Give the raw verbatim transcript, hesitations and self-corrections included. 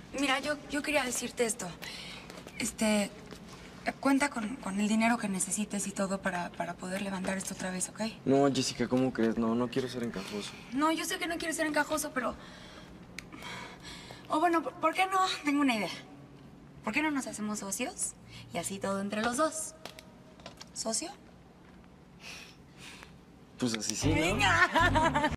Mira, yo, yo quería decirte esto. Este, cuenta con, con el dinero que necesites y todo para, para poder levantar esto otra vez, ¿ok? No, Jessica, ¿cómo crees? No, no quiero ser encajoso. No, yo sé que no quieres ser encajoso, pero... O bueno, ¿por qué no? Tengo una idea. ¿Por qué no nos hacemos socios? Y así todo entre los dos. ¿Socio? Pues así sí, ¿no? ¡Venga!